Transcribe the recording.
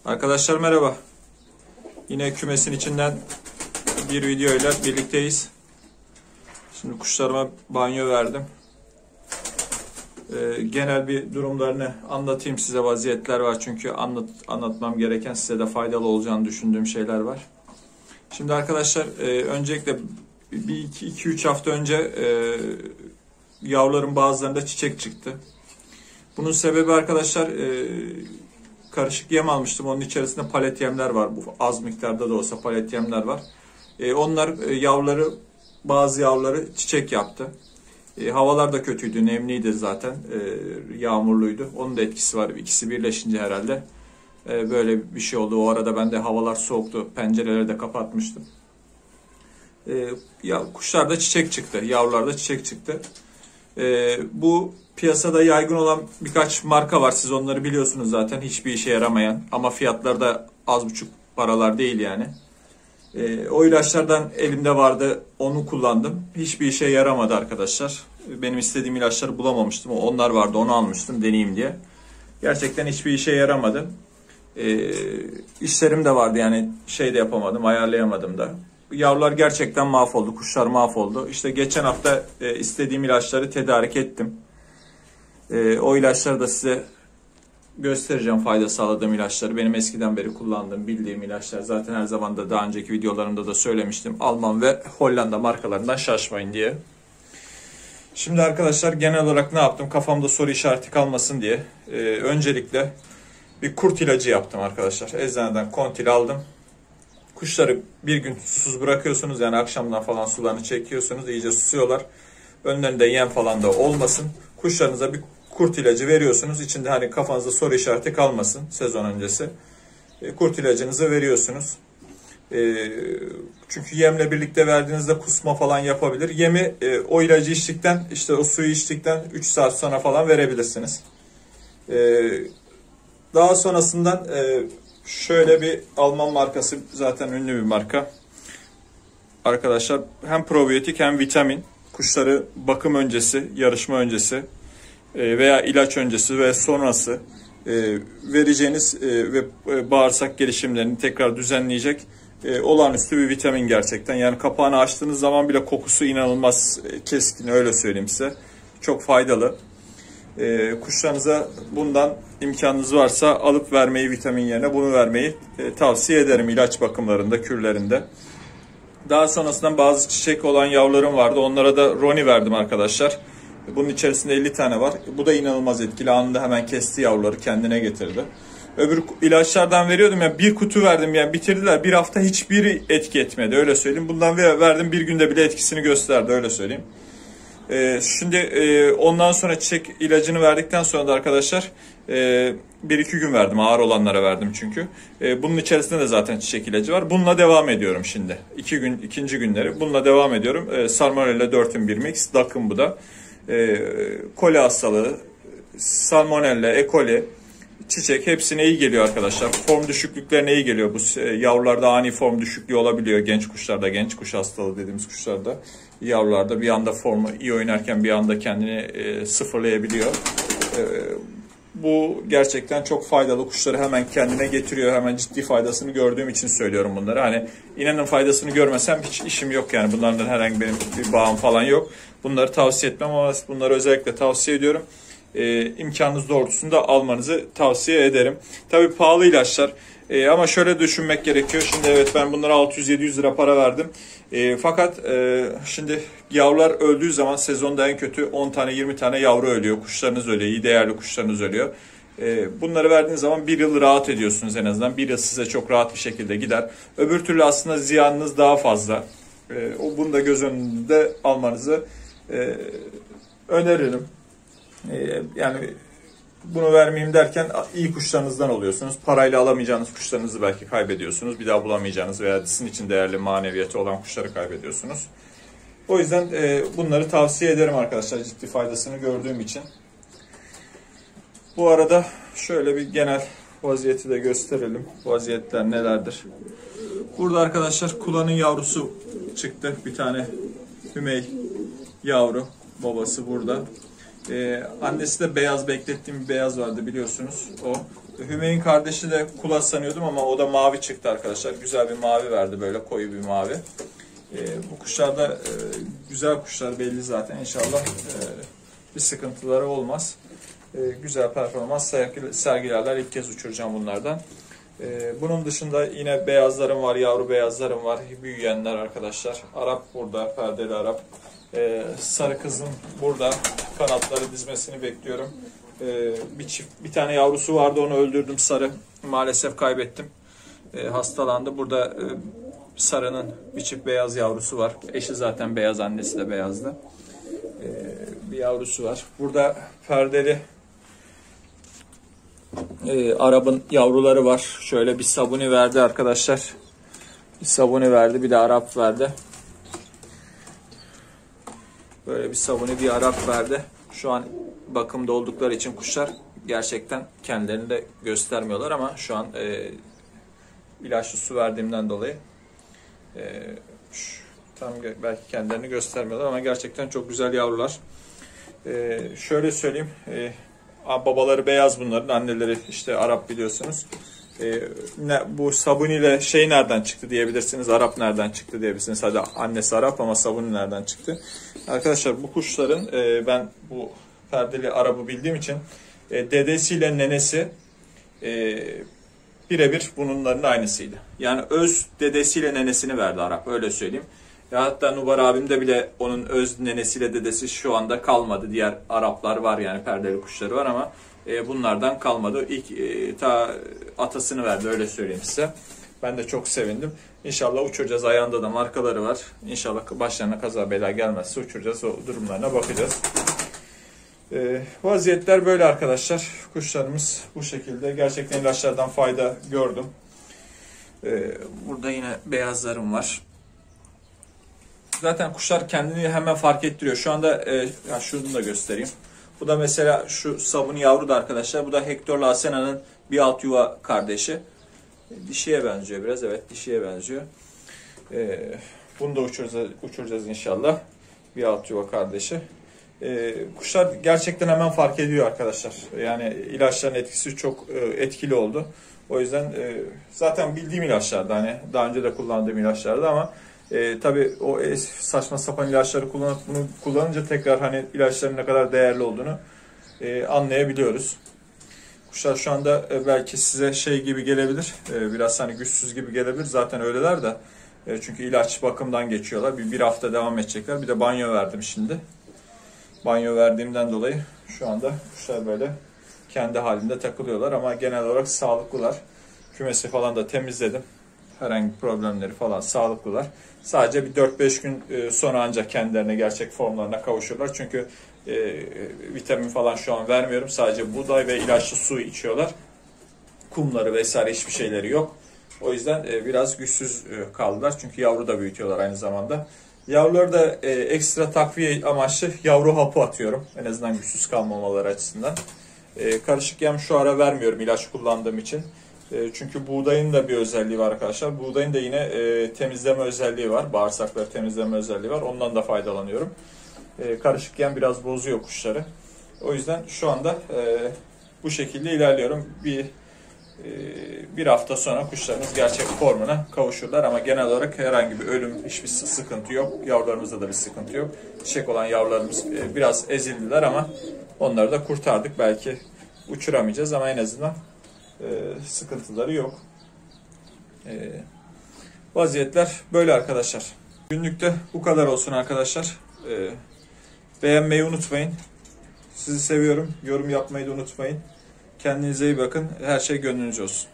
Arkadaşlar merhaba. Yine kümesin içinden bir videoyla birlikteyiz. Şimdi kuşlarıma banyo verdim. Genel bir durumlarını anlatayım size. Vaziyetler var çünkü anlatmam gereken, size de faydalı olacağını düşündüğüm şeyler var. Şimdi arkadaşlar öncelikle bir 2-3 hafta önce yavruların bazılarında çiçek çıktı. Bunun sebebi arkadaşlar karışık yem almıştım. Onun içerisinde palet yemler var. Bu az miktarda da olsa palet yemler var. Onlar bazı yavruları çiçek yaptı. Havalar da kötüydü. Nemliydi zaten. Yağmurluydu. Onun da etkisi var. İkisi birleşince herhalde böyle bir şey oldu. O arada ben de havalar soğuktu. Pencereleri de kapatmıştım. Kuşlarda çiçek çıktı. Yavrularda çiçek çıktı. Bu piyasada yaygın olan birkaç marka var. Siz onları biliyorsunuz zaten. Hiçbir işe yaramayan ama fiyatları da az buçuk paralar değil yani. O ilaçlardan elimde vardı. Onu kullandım. Hiçbir işe yaramadı arkadaşlar. Benim istediğim ilaçları bulamamıştım. Onlar vardı. Onu almıştım deneyeyim diye. Gerçekten hiçbir işe yaramadı. İşlerim de vardı yani şey de yapamadım. Ayarlayamadım da. Yavrular gerçekten mahvoldu. Kuşlar mahvoldu. İşte geçen hafta istediğim ilaçları tedarik ettim. O ilaçları da size göstereceğim, fayda sağladığım ilaçları. Benim eskiden beri kullandığım, bildiğim ilaçlar. Zaten her zaman da daha önceki videolarımda da söylemiştim. Alman ve Hollanda markalarından şaşmayın diye. Şimdi arkadaşlar genel olarak ne yaptım? Kafamda soru işareti kalmasın diye. Öncelikle bir kurt ilacı yaptım arkadaşlar. Eczaneden Kontil aldım. Kuşları bir gün susuz bırakıyorsunuz. Yani akşamdan falan sularını çekiyorsunuz. İyice susuyorlar. Önlerinde yem falan da olmasın. Kuşlarınıza bir kurt ilacı veriyorsunuz. İçinde hani kafanızda soru işareti kalmasın sezon öncesi. Kurt ilacınızı veriyorsunuz. Çünkü yemle birlikte verdiğinizde kusma falan yapabilir. Yemi o ilacı içtikten, işte o suyu içtikten 3 saat sonra falan verebilirsiniz. Daha sonrasından şöyle bir Alman markası, zaten ünlü bir marka. Arkadaşlar hem probiyotik hem vitamin. Kuşları bakım öncesi, yarışma öncesi veya ilaç öncesi ve sonrası vereceğiniz ve bağırsak gelişimlerini tekrar düzenleyecek olağanüstü bir vitamin gerçekten. Yani kapağını açtığınız zaman bile kokusu inanılmaz keskin, öyle söyleyeyim size. Çok faydalı. Kuşlarınıza bundan imkanınız varsa alıp vermeyi, vitamin yerine bunu vermeyi tavsiye ederim ilaç bakımlarında, kürlerinde. Daha sonrasında bazı çiçek olan yavrularım vardı. Onlara da Roni verdim arkadaşlar. Bunun içerisinde 50 tane var. Bu da inanılmaz etkili. Anında hemen kesti yavruları, kendine getirdi. Öbür ilaçlardan veriyordum ya, bir kutu verdim yani bitirdiler. Bir hafta hiçbiri etki etmedi, öyle söyleyeyim. Bundan verdim, bir günde bile etkisini gösterdi, öyle söyleyeyim. Şimdi ondan sonra çiçek ilacını verdikten sonra da arkadaşlar 1-2 gün verdim. Ağır olanlara verdim çünkü. Bunun içerisinde de zaten çiçek ilacı var. Bununla devam ediyorum şimdi. İkinci günleri. Bununla devam ediyorum. Salmonella 4'ün bir mix. DAK'ın bu da. Koli hastalığı, Salmonella, E. coli, çiçek hepsine iyi geliyor arkadaşlar. Form düşüklüklerine iyi geliyor. Bu yavrularda ani form düşüklüğü olabiliyor. Genç kuşlarda, genç kuş hastalığı dediğimiz kuşlarda. Yavrularda bir anda formu iyi oynarken bir anda kendini sıfırlayabiliyor. Bu gerçekten çok faydalı. Kuşları hemen kendine getiriyor. Hemen ciddi faydasını gördüğüm için söylüyorum bunları. Hani inanın faydasını görmesem hiç işim yok yani. Bunlardan herhangi benim bir bağım falan yok. Bunları tavsiye etmem ama bunları özellikle tavsiye ediyorum. İmkanınız doğrultusunda almanızı tavsiye ederim. Tabii pahalı ilaçlar. Ama şöyle düşünmek gerekiyor. Şimdi evet, ben bunlara 600-700 lira para verdim. Fakat şimdi yavrular öldüğü zaman sezonda en kötü 10 tane 20 tane yavru ölüyor. Kuşlarınız ölüyor. İyi değerli kuşlarınız ölüyor. Bunları verdiğiniz zaman bir yıl rahat ediyorsunuz en azından. Bir yıl size çok rahat bir şekilde gider. Öbür türlü aslında ziyanınız daha fazla. Bunu da göz önünde almanızı öneririm. Yani bunu vermeyeyim derken iyi kuşlarınızdan oluyorsunuz. Parayla alamayacağınız kuşlarınızı belki kaybediyorsunuz. Bir daha bulamayacağınız veya sizin için değerli maneviyatı olan kuşları kaybediyorsunuz. O yüzden bunları tavsiye ederim arkadaşlar, ciddi faydasını gördüğüm için. Bu arada şöyle bir genel vaziyeti de gösterelim. Vaziyetler nelerdir? Burada arkadaşlar kulanın yavrusu çıktı. Bir tane hümey yavru. Babası burada. Annesi de beyaz, beklettiğim bir beyaz vardı biliyorsunuz o. Hümeyin kardeşi de Kulas sanıyordum ama o da mavi çıktı arkadaşlar. Güzel bir mavi verdi, böyle koyu bir mavi. Bu kuşlar da güzel kuşlar belli zaten. İnşallah bir sıkıntıları olmaz. Güzel performans sergilerler. İlk kez uçuracağım bunlardan. Bunun dışında yine beyazlarım var, yavru beyazlarım var. Büyüyenler arkadaşlar. Arap burada, perdeli Arap. Sarı kızım burada. Kanatları dizmesini bekliyorum. Bir tane yavrusu vardı, onu öldürdüm, sarı. Maalesef kaybettim. Hastalandı. Burada sarının bir çift beyaz yavrusu var. Eşi zaten beyaz, annesi de beyazdı. Bir yavrusu var. Burada perdeli Arap'ın yavruları var. Şöyle bir sabuni verdi arkadaşlar. Bir sabuni verdi, bir de Arap verdi. Böyle bir sabuni, bir Arap verdi. Şu an bakımda oldukları için kuşlar gerçekten kendilerini de göstermiyorlar ama şu an ilaçlı su verdiğimden dolayı tam belki kendilerini göstermiyorlar ama gerçekten çok güzel yavrular. Şöyle söyleyeyim, babaları beyaz bunların, anneleri işte Arap biliyorsunuz. Bu sabuni ile şey nereden çıktı diyebilirsiniz, Arap nereden çıktı diyebilirsiniz. Hadi annesi Arap ama sabuni nereden çıktı? Arkadaşlar bu kuşların ben bu perdeli Arap'ı bildiğim için dedesiyle nenesi birebir bunların aynısıydı. Yani öz dedesiyle nenesini verdi Arap, öyle söyleyeyim. Hatta Nubar abimde bile onun öz nenesiyle dedesi şu anda kalmadı. Diğer Araplar var, yani perdeli kuşları var ama bunlardan kalmadı. İlk ta atasını verdi, öyle söyleyeyim size. Ben de çok sevindim. İnşallah uçuracağız. Ayağında da markaları var. İnşallah başlarına kaza bela gelmezse uçuracağız. O durumlarına bakacağız. Vaziyetler böyle arkadaşlar. Kuşlarımız bu şekilde. Gerçekten ilaçlardan fayda gördüm. Burada yine beyazlarım var. Zaten kuşlar kendini hemen fark ettiriyor. Şu anda şunu da göstereyim. Bu da mesela şu sabun yavru da arkadaşlar. Bu da Hector Lacena'nın bir alt yuva kardeşi. Dişiye benziyor biraz. Evet, dişiye benziyor. Bunu da uçuracağız inşallah. Bir alt yuva kardeşi. Kuşlar gerçekten hemen fark ediyor arkadaşlar. Yani ilaçların etkisi çok etkili oldu. O yüzden zaten bildiğim ilaçlardı. Hani daha önce de kullandığım ilaçlardı ama tabii o saçma sapan ilaçları bunu kullanınca tekrar hani ilaçların ne kadar değerli olduğunu anlayabiliyoruz. Kuşlar şu anda belki size şey gibi gelebilir, biraz hani güçsüz gibi gelebilir. Zaten öyleler de. Çünkü ilaç bakımdan geçiyorlar. Bir hafta devam edecekler. Bir de banyo verdim şimdi. Banyo verdiğimden dolayı şu anda kuşlar böyle kendi halinde takılıyorlar ama genel olarak sağlıklılar. Kümesi falan da temizledim. Herhangi bir problemleri falan sağlıklılar. Sadece bir 4-5 gün sonra ancak kendilerine gerçek formlarına kavuşurlar. Çünkü vitamin falan şu an vermiyorum. Sadece buğday ve ilaçlı su içiyorlar. Kumları vesaire hiçbir şeyleri yok. O yüzden biraz güçsüz kaldılar. Çünkü yavru da büyütüyorlar aynı zamanda. Yavruları da ekstra takviye amaçlı yavru hapı atıyorum. En azından güçsüz kalmamaları açısından. Karışık yem şu ara vermiyorum ilaç kullandığım için. Çünkü buğdayın da bir özelliği var arkadaşlar. Buğdayın da yine temizleme özelliği var. Bağırsakları temizleme özelliği var. Ondan da faydalanıyorum. Karışık yem biraz bozuyor kuşları. O yüzden şu anda bu şekilde ilerliyorum. Bir hafta sonra kuşlarımız gerçek formuna kavuşurlar ama genel olarak herhangi bir ölüm, hiçbir sıkıntı yok. Yavrularımızda da bir sıkıntı yok. Çiçek olan yavrularımız biraz ezildiler ama onları da kurtardık. Belki uçuramayacağız ama en azından sıkıntıları yok. Vaziyetler böyle arkadaşlar. Günlükte bu kadar olsun arkadaşlar. Beğenmeyi unutmayın. Sizi seviyorum. Yorum yapmayı da unutmayın. Kendinize iyi bakın. Her şey gönlünüzce olsun.